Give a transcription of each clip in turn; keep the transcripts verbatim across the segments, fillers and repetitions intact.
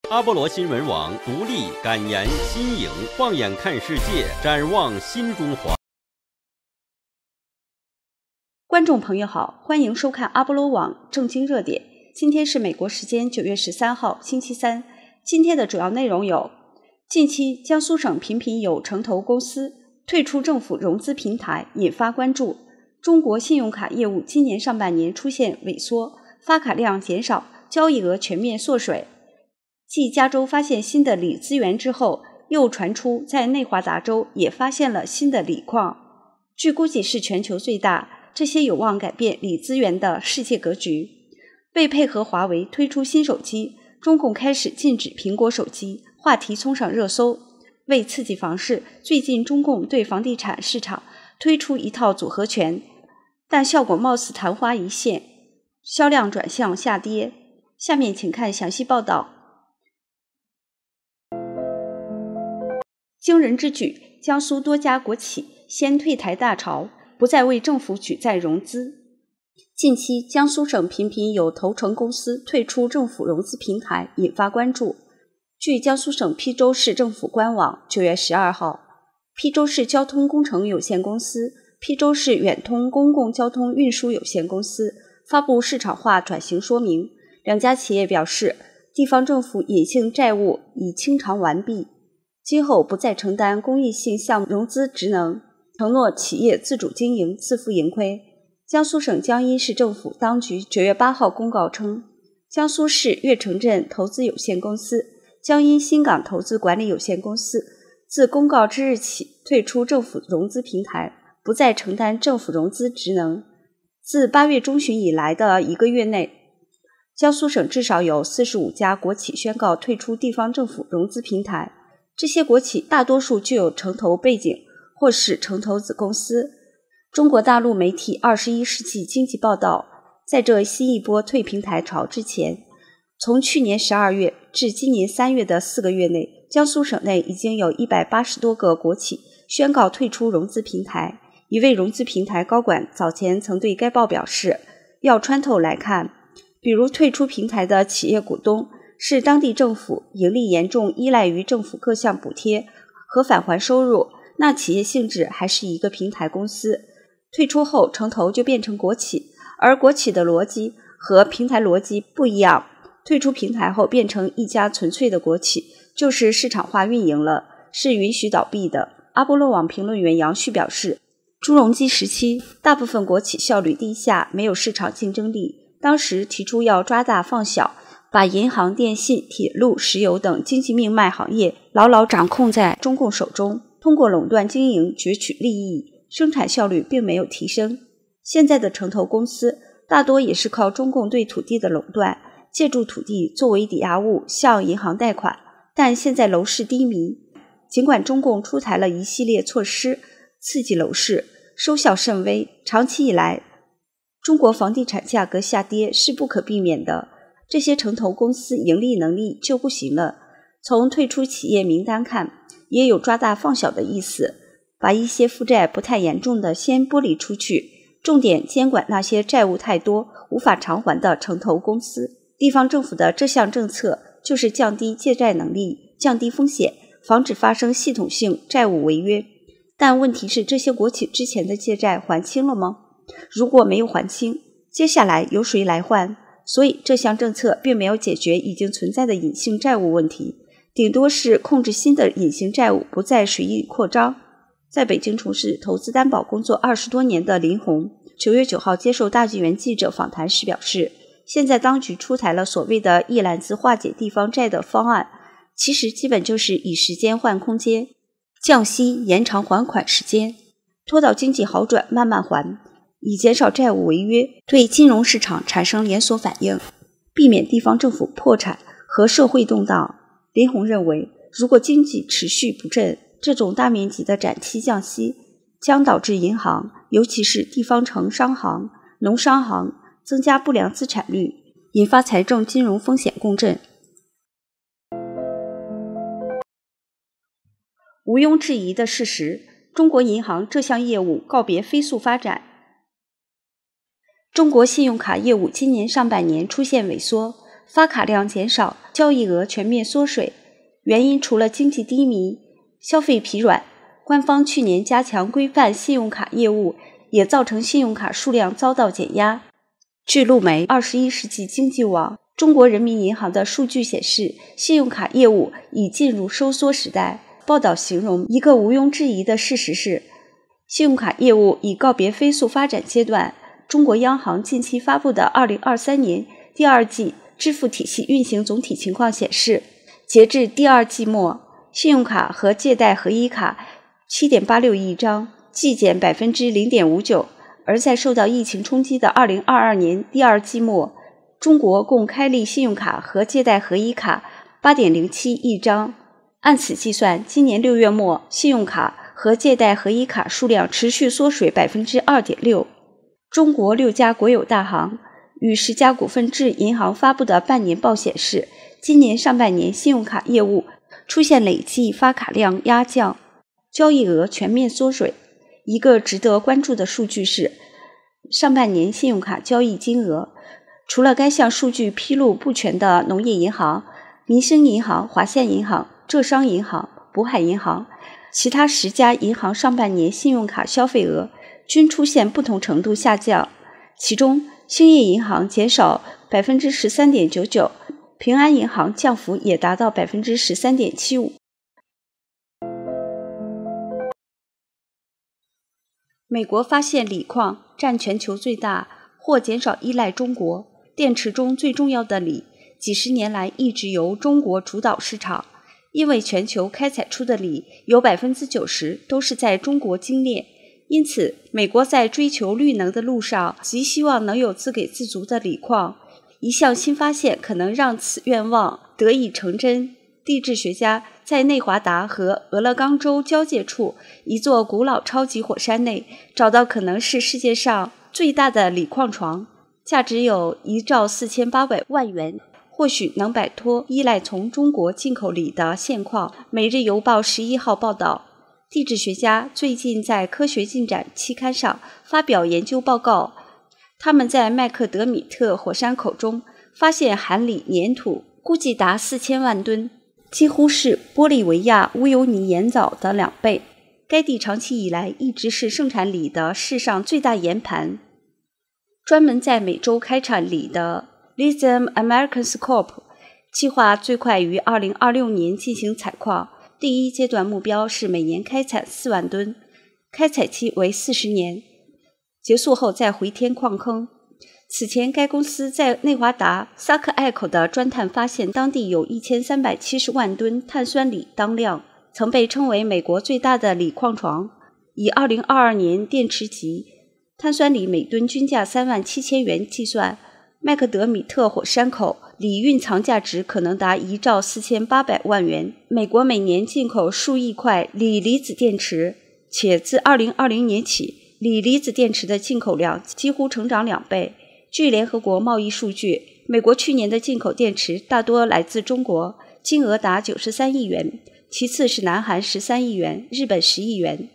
阿波罗新闻网独立、敢言、新颖，放眼看世界，展望新中华。 观众朋友好，欢迎收看阿波罗网正经热点。今天是美国时间九月十三号，星期三。今天的主要内容有：近期江苏省频频有城投公司退出政府融资平台，引发关注；中国信用卡业务今年上半年出现萎缩，发卡量减少，交易额全面缩水。继加州发现新的锂资源之后，又传出在内华达州也发现了新的锂矿，据估计是全球最大，这些有望改变锂资源的世界格局。为配合华为推出新手机，中共开始禁止苹果手机，话题冲上热搜。为刺激房市，最近中共对房地产市场推出一套组合拳，但效果貌似昙花一现，销量转向下跌。下面请看详细报道。惊人之举，江苏多家国企掀退台大潮，不再为政府举债融资。近期江苏省频频有投诚公司退出政府融资平台，引发关注。据江苏省邳州市政府官网九月十二号，邳州市交通工程有限公司、邳州市远通公共交通运输有限公司发布市场化转型说明，两家企业表示，地方政府隐性债务已清偿完毕，今后不再承担公益性项目融资职能，承诺企业自主经营、自负盈亏。江苏省江阴市政府当局九月八号公告称，江苏市悦城镇投资有限公司、江阴新港投资管理有限公司自公告之日起退出政府融资平台，不再承担政府融资职能。自八月中旬以来的一个月内，江苏省至少有四十五家国企宣告退出地方政府融资平台，这些国企大多数具有城投背景或是城投子公司。中国大陆媒体二十一世纪经济报道，在这新一波退平台潮之前，从去年十二月至今年三月的四个月内，江苏省内已经有一百八十多个国企宣告退出融资平台。一位融资平台高管早前曾对该报表示，要穿透来看，比如退出平台的企业股东是当地政府，盈利严重依赖于政府各项补贴和返还收入，那企业性质还是一个平台公司。退出后城投就变成国企，而国企的逻辑和平台逻辑不一样，退出平台后变成一家纯粹的国企，就是市场化运营了，是允许倒闭的。阿波罗网评论员杨旭表示，朱镕基时期大部分国企效率低下，没有市场竞争力，当时提出要抓大放小，把银行、电信、铁路、石油等经济命脉行业牢牢掌控在中共手中，通过垄断经营攫取利益，生产效率并没有提升。现在的城投公司大多也是靠中共对土地的垄断，借助土地作为抵押物向银行贷款，但现在楼市低迷，尽管中共出台了一系列措施刺激楼市，收效甚微，长期以来中国房地产价格下跌是不可避免的，这些城投公司盈利能力就不行了。从退出企业名单看，也有抓大放小的意思，把一些负债不太严重的先剥离出去，重点监管那些债务太多无法偿还的城投公司。地方政府的这项政策就是降低借债能力，降低风险，防止发生系统性债务违约。但问题是，这些国企之前的借债还清了吗？如果没有还清，接下来由谁来还？所以这项政策并没有解决已经存在的隐性债务问题，顶多是控制新的隐形债务不再随意扩张。在北京从事投资担保工作二十多年的林红，九月九号接受大纪元记者访谈时表示，现在当局出台了所谓的一揽子化解地方债的方案，其实基本就是以时间换空间，降息延长还款时间，拖到经济好转慢慢还，以减少债务违约，对金融市场产生连锁反应，避免地方政府破产和社会动荡。林红认为，如果经济持续不振，这种大面积的展期降息将导致银行，尤其是地方城商行、农商行增加不良资产率，引发财政金融风险共振。毋庸置疑的事实，中国银行这项业务告别飞速发展。中国信用卡业务今年上半年出现萎缩， 发卡量减少，交易额全面缩水。原因除了经济低迷、消费疲软，官方去年加强规范信用卡业务，也造成信用卡数量遭到减压。据路媒二十一世纪经济网，中国人民银行的数据显示，信用卡业务已进入收缩时代。报道形容一个毋庸置疑的事实是，信用卡业务已告别飞速发展阶段。中国央行近期发布的二零二三年第二季支付体系运行总体情况显示，截至第二季末，信用卡和借贷合一卡 七点八六亿张，季减 百分之零点五九。而在受到疫情冲击的二零二二年第二季末，中国共开立信用卡和借贷合一卡 八点零七亿张。按此计算，今年六月末，信用卡和借贷合一卡数量持续缩水 百分之二点六。中国六家国有大行与十家股份制银行发布的半年报显示，今年上半年信用卡业务出现累计发卡量压降，交易额全面缩水。一个值得关注的数据是，上半年信用卡交易金额，除了该项数据披露不全的农业银行、民生银行、华夏银行、浙商银行、渤海银行，其他十家银行上半年信用卡消费额均出现不同程度下降，其中兴业银行减少 百分之十三点九九， 平安银行降幅也达到 百分之十三点七五。美国发现锂矿占全球最大，或减少依赖中国。电池中最重要的锂，几十年来一直由中国主导市场，因为全球开采出的锂有 百分之九十 都是在中国精炼，因此美国在追求绿能的路上极希望能有自给自足的锂矿。一项新发现可能让此愿望得以成真。地质学家在内华达和俄勒冈州交界处一座古老超级火山内找到可能是世界上最大的锂矿床，价值有一兆四千八百万元，或许能摆脱依赖从中国进口锂的现况。每日邮报十一号报道，地质学家最近在科学进展期刊上发表研究报告，他们在麦克德米特火山口中发现含锂粘土，估计达四千万吨，几乎是玻利维亚乌尤尼盐藻的两倍。该地长期以来一直是生产锂的世上最大盐盘。专门在美洲开采锂的 Lithium Americas Corp 计划最快于二零二六年进行采矿，第一阶段目标是每年开采四万吨，开采期为四十年，结束后再回填矿坑。此前该公司在内华达萨克隘口的钻探发现当地有一千三百七十万吨碳酸锂当量，曾被称为美国最大的锂矿床。以二零二二年电池级碳酸锂每吨均价三万七千元计算，麦克德米特火山口锂蕴藏价值可能达一兆四千八百万元。美国每年进口数亿块锂离子电池，且自二零二零年起，锂离子电池的进口量几乎成长两倍。据联合国贸易数据，美国去年的进口电池大多来自中国，金额达九十三亿元，其次是南韩十三亿元，日本十亿元。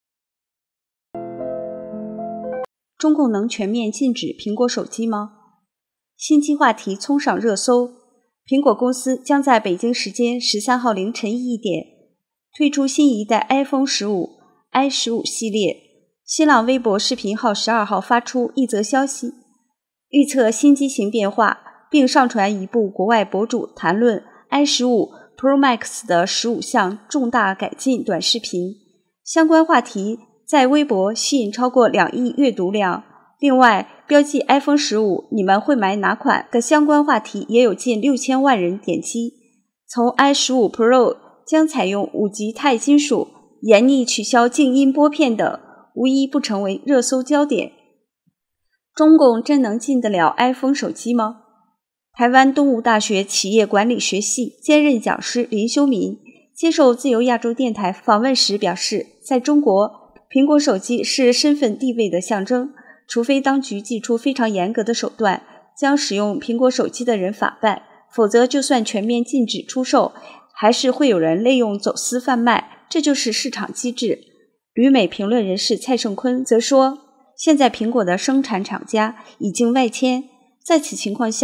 中共能全面禁止苹果手机吗？新机话题冲上热搜。苹果公司将在北京时间十三号凌晨一点推出新一代 iPhone 十五 i 十五 系列。新浪微博视频号十二号发出一则消息，预测新机型变化，并上传一部国外博主谈论 i 十五 Pro Max 的十五项重大改进短视频。相关话题在微博吸引超过两亿阅读量。另外，标记 iPhone 十五你们会买哪款的相关话题也有近六千万人点击。从 i 十五 Pro 将采用五级钛金属、严厉取消静音拨片等，无一不成为热搜焦点。中共真能禁得了 iPhone 手机吗？台湾东吴大学企业管理学系兼任讲师林修民接受自由亚洲电台访问时表示，在中国，苹果手机是身份地位的象征，除非当局祭出非常严格的手段，将使用苹果手机的人法办，否则就算全面禁止出售，还是会有人利用走私贩卖，这就是市场机制。旅美评论人士蔡胜坤则说，现在苹果的生产厂家已经外迁，在此情况下，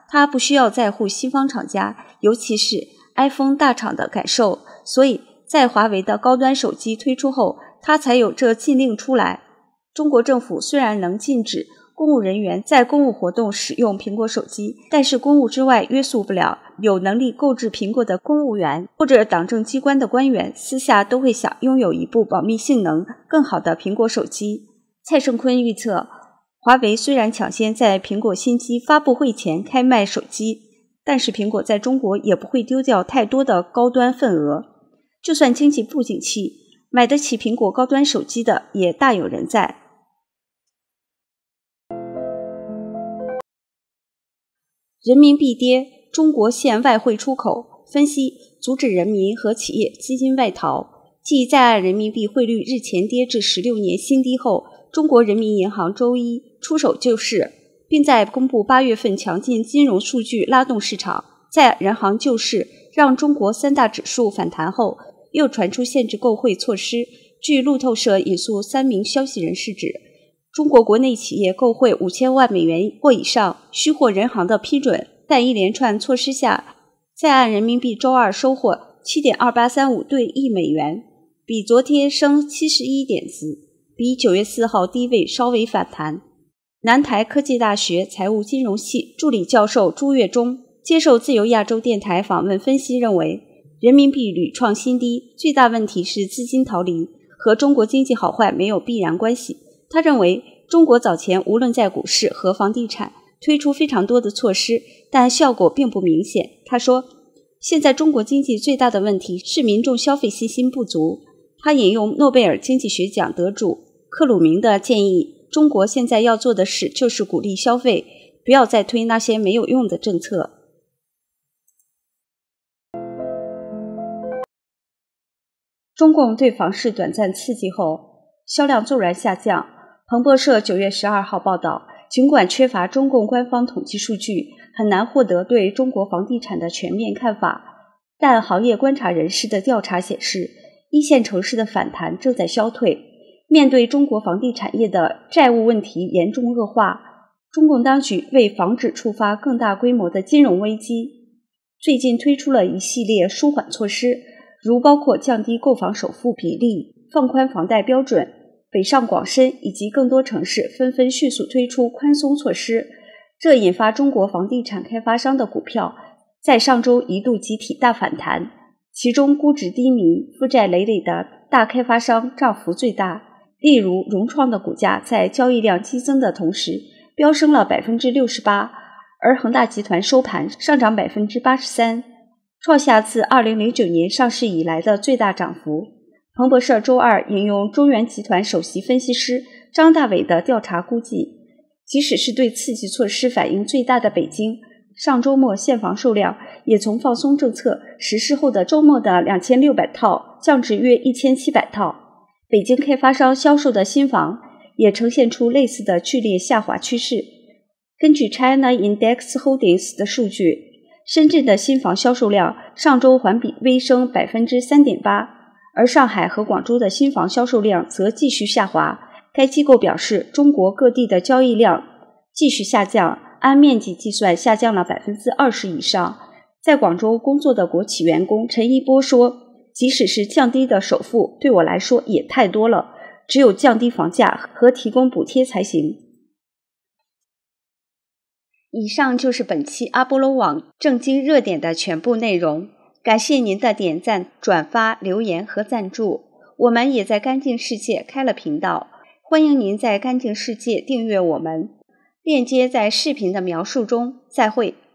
他不需要在乎西方厂家，尤其是 iPhone 大厂的感受，所以在华为的高端手机推出后，他才有这禁令出来。中国政府虽然能禁止公务人员在公务活动使用苹果手机，但是公务之外约束不了有能力购置苹果的公务员或者党政机关的官员，私下都会想拥有一部保密性能更好的苹果手机。蔡胜坤预测，华为虽然抢先在苹果新机发布会前开卖手机，但是苹果在中国也不会丢掉太多的高端份额。就算经济不景气，买得起苹果高端手机的也大有人在。人民币跌，中国限外汇出口。分析，阻止人民和企业资金外逃。继在岸人民币汇率日前跌至十六年新低后，中国人民银行周一出手救市，并在公布八月份强劲金融数据拉动市场。在人行救市让中国三大指数反弹后，又传出限制购汇措施。据路透社引述三名消息人士指，中国国内企业购汇五千万美元或以上需获人行的批准，但一连串措施下，在岸人民币周二收获 七点二八三五 对一美元，比昨天升七十一点子，比九月四号低位稍微反弹。南台科技大学财务金融系助理教授朱月忠接受自由亚洲电台访问分析认为，人民币屡创新低，最大问题是资金逃离，和中国经济好坏没有必然关系。他认为，中国早前无论在股市和房地产推出非常多的措施，但效果并不明显。他说，现在中国经济最大的问题是民众消费信心不足。他引用诺贝尔经济学奖得主克鲁明的建议，中国现在要做的事就是鼓励消费，不要再推那些没有用的政策。中共对房市短暂刺激后，销量骤然下降。彭博社九月十二号报道，尽管缺乏中共官方统计数据，很难获得对中国房地产的全面看法，但行业观察人士的调查显示，一线城市的反弹正在消退。面对中国房地产业的债务问题严重恶化，中共当局为防止触发更大规模的金融危机，最近推出了一系列舒缓措施，如包括降低购房首付比例、放宽房贷标准。北上广深以及更多城市纷纷迅速推出宽松措施，这引发中国房地产开发商的股票在上周一度集体大反弹，其中估值低迷、负债累累的大开发商涨幅最大。例如，融创的股价在交易量激增的同时飙升了 百分之六十八， 而恒大集团收盘上涨 百分之八十三， 创下自二零零九年上市以来的最大涨幅。彭博社周二引用中原集团首席分析师张大伟的调查估计，即使是对刺激措施反应最大的北京，上周末现房售量也从放松政策实施后的周末的两千六百套降至约一千七百套。北京开发商销售的新房也呈现出类似的剧烈下滑趋势。根据 China Index Holdings 的数据，深圳的新房销售量上周环比微升 百分之三点八，而上海和广州的新房销售量则继续下滑。该机构表示，中国各地的交易量继续下降，按面积计算下降了 百分之二十 以上。在广州工作的国企员工陈一波说，即使是降低的首付，对我来说也太多了，只有降低房价和提供补贴才行。以上就是本期阿波罗网正经热点的全部内容。感谢您的点赞、转发、留言和赞助。我们也在干净世界开了频道，欢迎您在干净世界订阅我们，链接在视频的描述中。再会。